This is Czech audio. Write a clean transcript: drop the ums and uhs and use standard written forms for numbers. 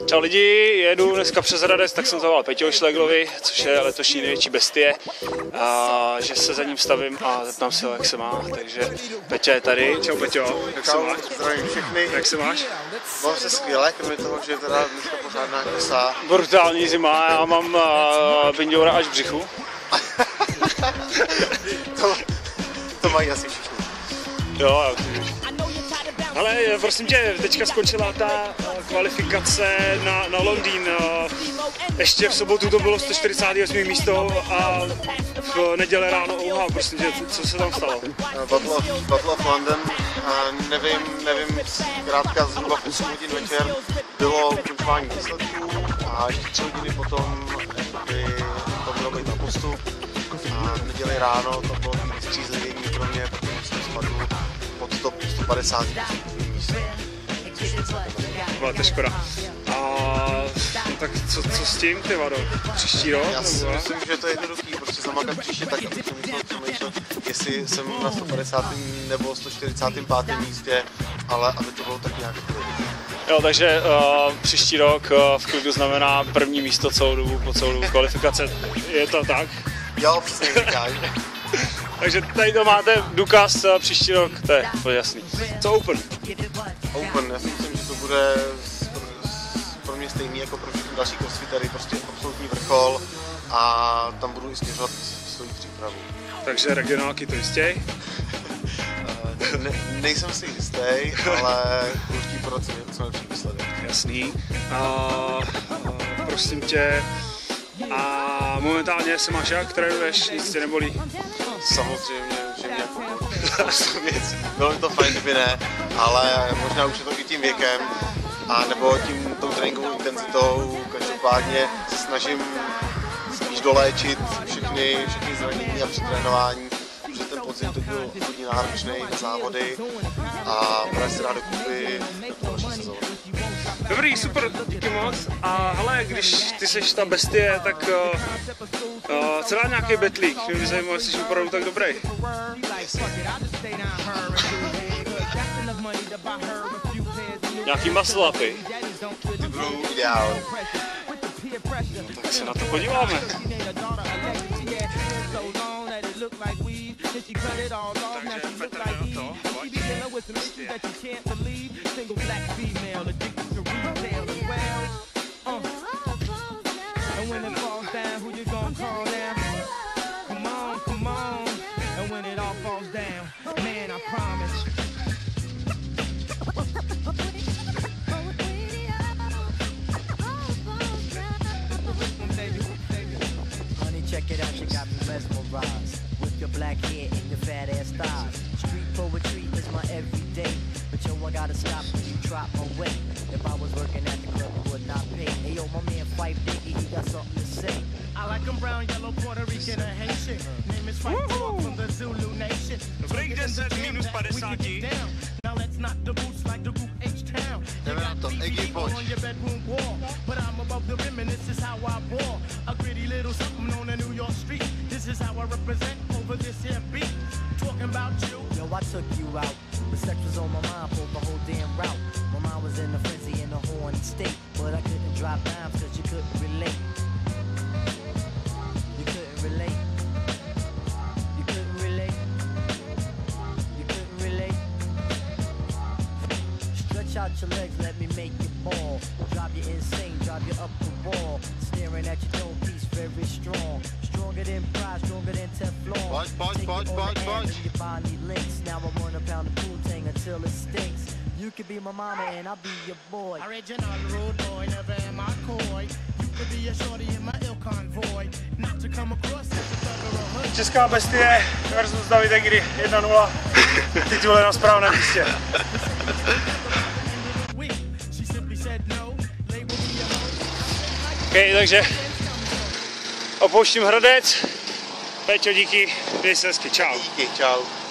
Čau lidi, jedu dneska přes Hradec, tak jsem zavolal Peťovi Šleglovi, což je letošní největší bestie, a že se za ním stavím a zeptám se ho, jak se má, takže Peťa je tady. Čau Peťo, jak se máš? Zdravím všechny. Jak se máš? Mám se skvěle, kromě toho, že teda dneska pořádná kosa. Brutální zima, já mám binďoura až v břichu. to mají asi všichni. Jo. Ale prosím tě, teďka skončila ta kvalifikace na Londýn. Ještě v sobotu to bylo 148. místo a v neděli ráno ouhá. Prosím tě, co se tam stalo? Battle of London, nevím, zkrátka zhruba 8 hodin večer bylo ukončování výsledků a ještě 3 hodiny potom by to mělo být na postup. A v neděli ráno to bylo střízlivění pro mě, protože jsem spadl pod top 150 místo. Byla to škoda. Tak co s tím, ty vado? Příští rok? Já si myslím, že to je jednoduchý, prostě zamakat příště tak, aby jsem přemýšlel, jestli jsem na 150. nebo 145. místě, ale aby to bylo tak nějak v klidu. Jo, takže příští rok v klidu znamená první místo celou dobu, po celou dobu kvalifikace. Je to tak? Jo, přesně říkáš. Takže tady to máte důkaz příští rok, to je jasný. Co Open? Open, já si myslím, že to bude pro mě stejný jako pro všechny další crossfitery, prostě absolutní vrchol a tam budu i směřovat svou přípravu. Takže regionálky to jistěj? Nejsem si jistý, ale určitě poradce je co lepší výsledek. Jasný. Prosím tě, a momentálně se máš jak? Trénuješ? Nic tě nebolí? Samozřejmě, že mě jako věcí. Bylo mi to fajn, kdyby ne, ale možná už je to i tím věkem, a nebo tím tou tréninkovou intenzitou. Každopádně se snažím spíš doléčit všechny zranění a přetrénování, protože ten podzim teď byl hodně náročný na závody a právě se rád dokupy do další sezóny. Dobrý, super, díky moc. A hele, když ty seš ta bestie, tak co dá nějaký betlík? Mě by zajímalo, jestli jsi opravdu tak dobrý. Nějaký muscle upy? Ty budou ideální. No, tak se na to podíváme. Takže Petr to, pojď. Check it out, you got me mesmerized with your black hair and your fat ass thighs. Street poetry is my everyday, but yo, I gotta stop when you drop my way. If I was working at the club, you would not pay. Hey yo, my man Fife Diggy, he got something to say. I like him brown, yellow, Puerto Rican, and Haitian. Name is Fife Dog from the Zulu Nation. Breakdance minus 50. Now let's knock the boots like the group H-Town. You got TV on your bedroom wall, but I'm above the rim and this is how I ball. A gritty little something on a New York street. This is how I represent over this here beat. Talking about you. Yo, I took you out, but sex was on my mind for the whole damn route. My mind was in a frenzy in a horny state, but I couldn't drop dimes cause you couldn't relate. You couldn't relate. You couldn't relate. You couldn't relate. Stretch out your legs, let me make you fall. Drive you insane, drive you up the wall. Staring at your dome piece, very strong. Stronger than pride, stronger than Teflon. Punch. Your body links. Now I wanna pound the pool tang until it stinks. You could be my mama and I'll be your boy. Original rude boy, never am I coy. You could be a shorty in my ill convoy. Not to come across as a thug or a hood. Česká bestie versus David Egri 1-0. Titul je na správném místě. OK, takže opouštím Hradec. Peťo, díky, měj se hezky, čau. Díky, čau.